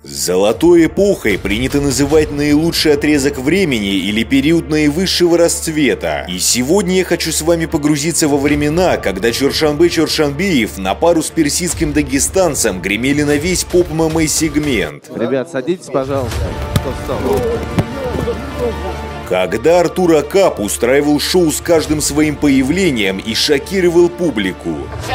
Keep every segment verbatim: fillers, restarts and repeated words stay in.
Золотой эпохой принято называть наилучший отрезок времени или период наивысшего расцвета. И сегодня я хочу с вами погрузиться во времена, когда Чоршанбе Чоршанбиев на пару с персидским дагестанцем гремели на весь поп-ММА сегмент. Ребят, садитесь, пожалуйста. Кто встал? Когда Артур Акап устраивал шоу с каждым своим появлением и шокировал публику.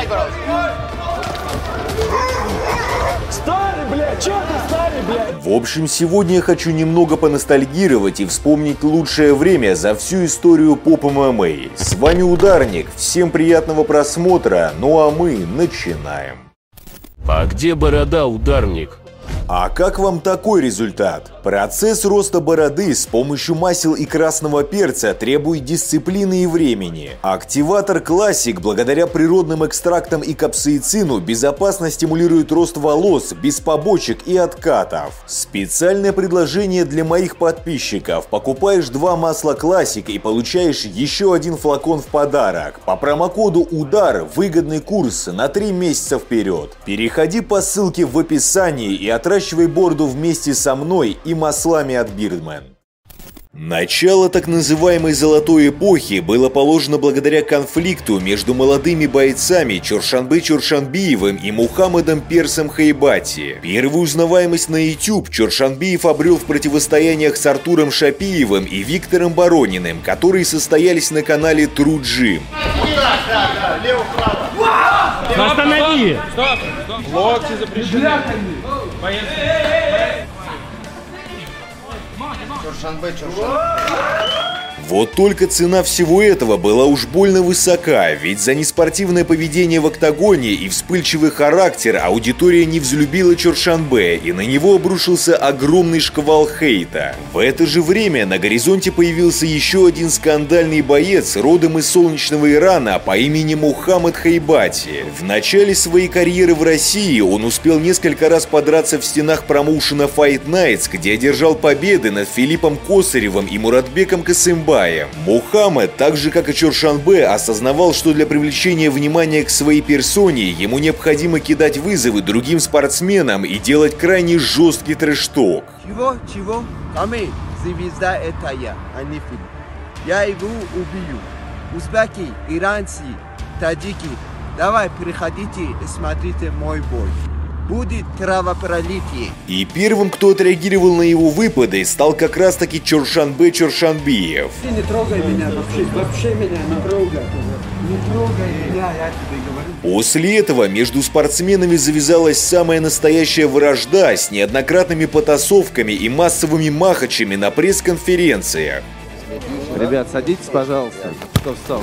Старый, блядь, чё ты старый, блядь? В общем, сегодня я хочу немного поностальгировать и вспомнить лучшее время за всю историю поп-ММА. С вами Ударник, всем приятного просмотра, ну а мы начинаем. А где борода, Ударник? А как вам такой результат? Процесс роста бороды с помощью масел и красного перца требует дисциплины и времени. Активатор Classic благодаря природным экстрактам и капсаицину безопасно стимулирует рост волос без побочек и откатов. Специальное предложение для моих подписчиков. Покупаешь два масла Classic и получаешь еще один флакон в подарок. По промокоду УДАР выгодный курс на три месяца вперед. Переходи по ссылке в описании и отращивай бороду вместе со мной и маслами от Beardman. Начало так называемой «золотой эпохи» было положено благодаря конфликту между молодыми бойцами Чоршанбе Чоршанбиевым и Мухаммадом Персом Хайбати. Первую узнаваемость на YouTube Чоршанбиев обрел в противостояниях с Артуром Шапиевым и Виктором Борониным, которые состоялись на канале True Gym. Останови! Стоп! Стоп! Локти запрещены! Чоршанбе, Чоршанбе. Вот только цена всего этого была уж больно высока, ведь за неспортивное поведение в октагоне и вспыльчивый характер аудитория не взлюбила Чоршанбе, и на него обрушился огромный шквал хейта. В это же время на горизонте появился еще один скандальный боец родом из солнечного Ирана по имени Мухаммад Хайбати. В начале своей карьеры в России он успел несколько раз подраться в стенах промоушена Fight Nights, где одержал победы над Филиппом Косаревым и Муратбеком Касымбаем. Мухаммад, так же как и Чоршанбе, осознавал, что для привлечения внимания к своей персоне ему необходимо кидать вызовы другим спортсменам и делать крайне жесткий трэш-ток. Чего? Чего? Камиль, звезда это я, а не фильм. Я его убью. Узбеки, иранцы, таджики, давай приходите и смотрите мой бой. Будет кровопролитие. И первым, кто отреагировал на его выпады, стал как раз таки Чоршанбе Чоршанбиев. Ты не трогай меня вообще, вообще меня не трогай. Не трогай меня, я тебе говорю. После этого между спортсменами завязалась самая настоящая вражда с неоднократными потасовками и массовыми махачами на пресс-конференциях. Ребят, садитесь, пожалуйста. Кто встал?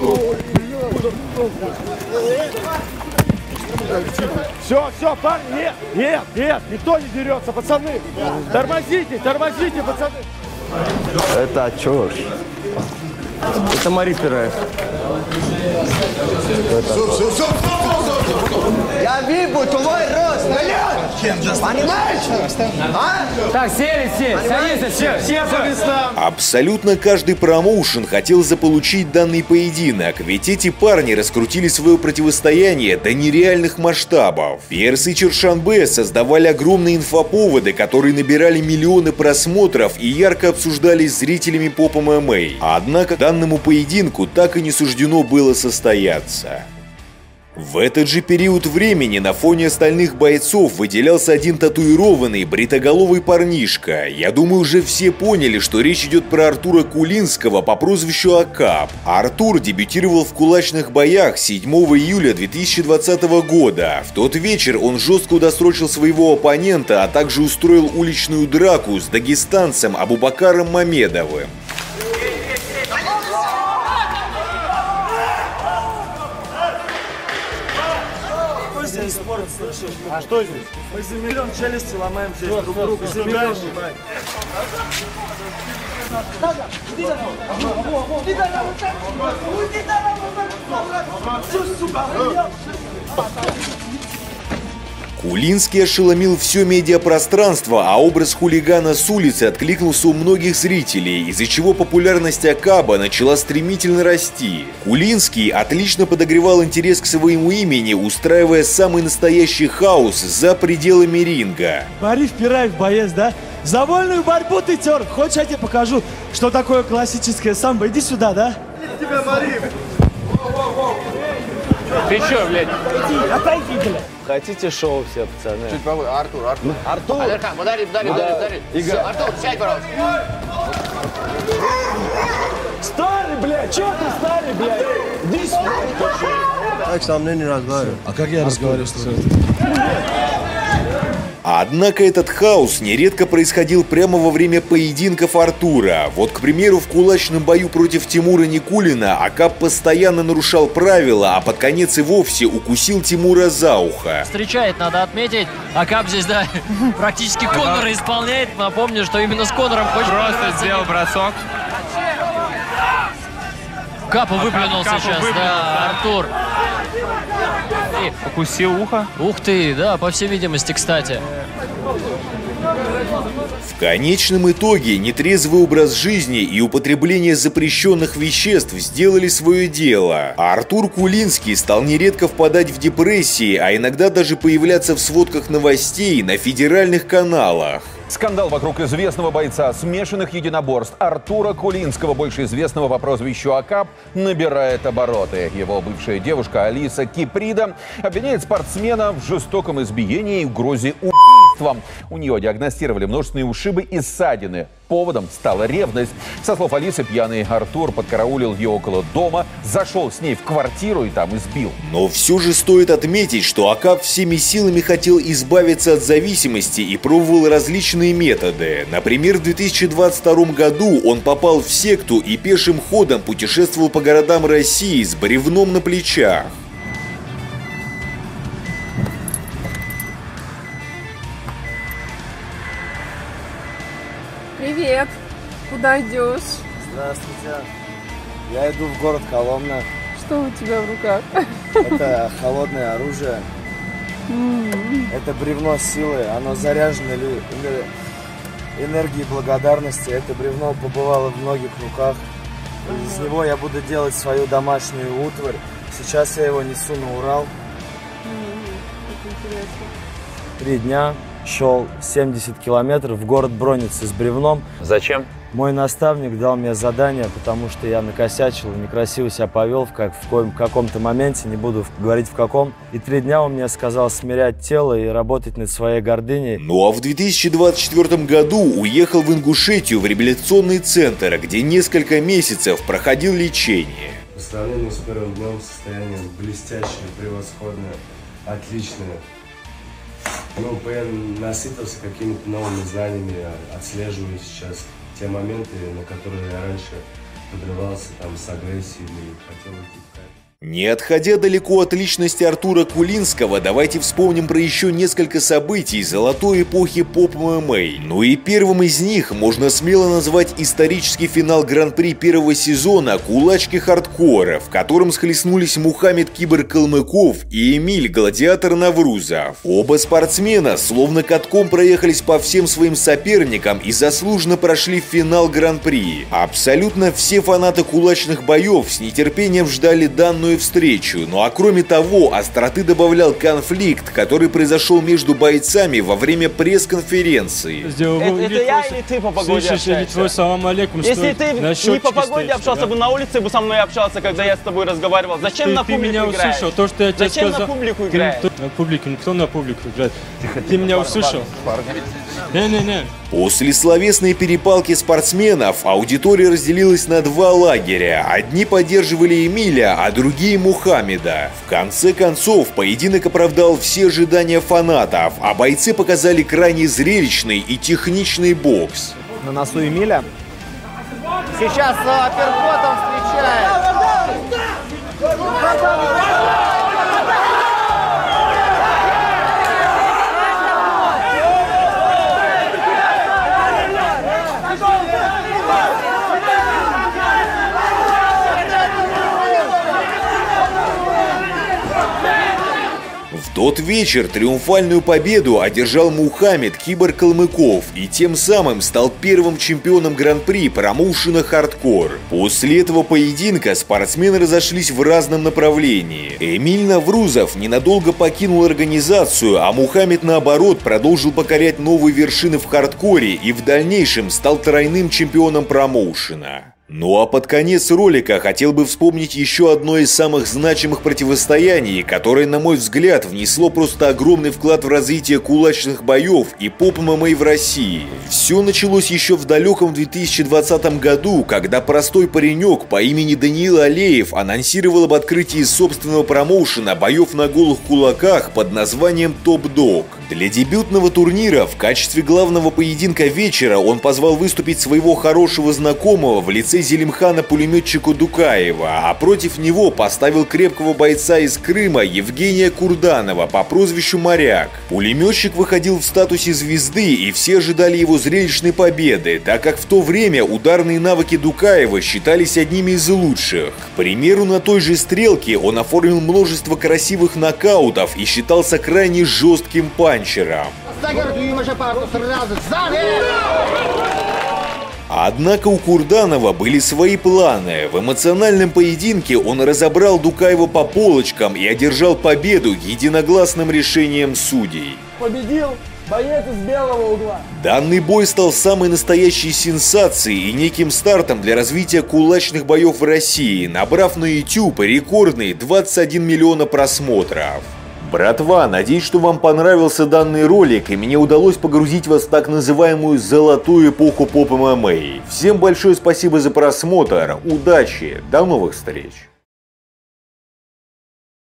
Все, все, парни, нет, нет, нет, никто не дерется, пацаны. Тормозите, тормозите, пацаны. Это Чорш. Это Мари Пираев. Я вижу твой рост, понимаешь? А? Так, сели все, садись, все, все по местам. Абсолютно каждый промоушен хотел заполучить данный поединок, ведь эти парни раскрутили свое противостояние до нереальных масштабов. Перс и Чоршанбе создавали огромные инфоповоды, которые набирали миллионы просмотров и ярко обсуждались зрителями поп-ММА. Однако данному поединку так и не суждено было состояться. В этот же период времени на фоне остальных бойцов выделялся один татуированный бритоголовый парнишка. Я думаю, уже все поняли, что речь идет про Артура Кулинского по прозвищу Акап. Артур дебютировал в кулачных боях седьмого июля две тысячи двадцатого года. В тот вечер он жестко удосрочил своего оппонента, а также устроил уличную драку с дагестанцем Абубакаром Мамедовым. А что здесь? Мы замерем челюсти, ломаем здесь друг друга. Замерем. Кулинский ошеломил все медиапространство, а образ хулигана с улицы откликнулся у многих зрителей, из-за чего популярность Акаба начала стремительно расти. Кулинский отлично подогревал интерес к своему имени, устраивая самый настоящий хаос за пределами ринга. Борис Пираев боец, да? За вольную борьбу ты тер. Хочешь, я тебе покажу, что такое классическое самбо? Иди сюда, да? Тебя, Борис! Ты чё, блядь? Отойди, отойди, блядь. Хотите шоу все, пацаны? Чуть повыше. Артур, Артур. Артур! Алерхан, ударим, ударим, ударим, ударим. Игорь. Артур, сядь, пожалуйста. Старый, блядь, чё ты старый, блядь? Иди сюда. Так со мной не разговаривай. А как я разговариваю с тобой? Однако этот хаос нередко происходил прямо во время поединков Артура. Вот, к примеру, в кулачном бою против Тимура Никулина Акаб постоянно нарушал правила, а под конец и вовсе укусил Тимура за ухо. Встречает, надо отметить. Акаб здесь, да, практически Конора исполняет. Напомню, что именно с Конором хочет... Просто сделал бросок. Капу выплюнул Капу сейчас, выплюнул, да, Артур. И... Укусил ухо. Ух ты, да, по всей видимости, кстати. В конечном итоге нетрезвый образ жизни и употребление запрещенных веществ сделали свое дело. А Артур Кулинский стал нередко впадать в депрессии, а иногда даже появляться в сводках новостей на федеральных каналах. Скандал вокруг известного бойца смешанных единоборств Артура Кулинского, больше известного по прозвищу Акаб, набирает обороты. Его бывшая девушка Алиса Киприда обвиняет спортсмена в жестоком избиении и угрозе убийством. У нее диагностировали множественные ушибы и ссадины. Поводом стала ревность. Со слов Алисы, пьяный Артур подкараулил ее около дома, зашел с ней в квартиру и там избил. Но все же стоит отметить, что Акаб всеми силами хотел избавиться от зависимости и пробовал различные методы. Например, в две тысячи двадцать втором году он попал в секту и пешим ходом путешествовал по городам России с бревном на плечах. Привет. Куда идешь? Здравствуйте. Я иду в город Коломна. Что у тебя в руках? Это холодное оружие. Это бревно силы. Оно заряжено энергией благодарности. Это бревно побывало в многих руках. Из него я буду делать свою домашнюю утварь. Сейчас я его несу на Урал. Как интересно. Три дня шел семьдесят километров в город Броницы с бревном. Зачем? Мой наставник дал мне задание, потому что я накосячил и некрасиво себя повел в, как, в, коем, в каком-то моменте, не буду говорить в каком. И три дня он мне сказал смирять тело и работать над своей гордыней. Ну а в две тысячи двадцать четвёртом году уехал в Ингушетию в реабилитационный центр, где несколько месяцев проходил лечение. По сравнению с первым днем состояние блестящее, превосходное, отличное. Ну, ПН насытился какими-то новыми знаниями, отслеживаю сейчас те моменты, на которые я раньше подрывался там с агрессией и хотел идти в кайф. Не отходя далеко от личности Артура Кулинского, давайте вспомним про еще несколько событий золотой эпохи поп-эм эм а. Ну и первым из них можно смело назвать исторический финал Гран-при первого сезона «Кулачки хардкора», в котором схлестнулись Мухаммед Кибер Калмыков и Эмиль Гладиатор Наврузов. Оба спортсмена словно катком проехались по всем своим соперникам и заслуженно прошли в финал Гран-при. Абсолютно все фанаты кулачных боев с нетерпением ждали данную встречу. Ну а кроме того, остроты добавлял конфликт, который произошел между бойцами во время пресс-конференции. Это, это я или ты по погоде общаешься? Твой салам алейкум. Если ты не по погоде стоишь, общался бы, да? На улице бы со мной общался, когда я с тобой разговаривал. Зачем ты, на публику играешь? Ты меня играешь? услышал, то, что я тебе Зачем сказал. Зачем на публику играешь? Ты, на публику, никто на публику играет. Ты, ты меня услышал? Не-не-не. После словесной перепалки спортсменов аудитория разделилась на два лагеря. Одни поддерживали Эмиля, а другие Мухаммеда. В конце концов, поединок оправдал все ожидания фанатов, а бойцы показали крайне зрелищный и техничный бокс. На носу Эмиля. Сейчас апперкотом встречает. В тот вечер триумфальную победу одержал Мухаммед Кибор Калмыков и тем самым стал первым чемпионом Гран-при промоушена «Хардкор». После этого поединка спортсмены разошлись в разном направлении. Эмиль Наврузов ненадолго покинул организацию, а Мухаммед, наоборот, продолжил покорять новые вершины в хардкоре и в дальнейшем стал тройным чемпионом промоушена. Ну а под конец ролика хотел бы вспомнить еще одно из самых значимых противостояний, которое, на мой взгляд, внесло просто огромный вклад в развитие кулачных боев и поп-ММА в России. Все началось еще в далеком две тысячи двадцатом году, когда простой паренек по имени Даниил Алеев анонсировал об открытии собственного промоушена боев на голых кулаках под названием «Топ-Дог». Для дебютного турнира в качестве главного поединка вечера он позвал выступить своего хорошего знакомого в лице Зелимхана пулеметчика Дукаева, а против него поставил крепкого бойца из Крыма Евгения Курданова по прозвищу Моряк. Пулеметчик выходил в статусе звезды, и все ожидали его зрелищной победы, так как в то время ударные навыки Дукаева считались одними из лучших. К примеру, на той же стрелке он оформил множество красивых нокаутов и считался крайне жестким панчером. Однако у Курданова были свои планы. В эмоциональном поединке он разобрал Дукаева по полочкам и одержал победу единогласным решением судей. Победил боец из белого угла. Данный бой стал самой настоящей сенсацией и неким стартом для развития кулачных боев в России, набрав на YouTube рекордные двадцать один миллиона просмотров. Братва, надеюсь, что вам понравился данный ролик и мне удалось погрузить вас в так называемую золотую эпоху поп-ММА. Всем большое спасибо за просмотр, удачи, до новых встреч!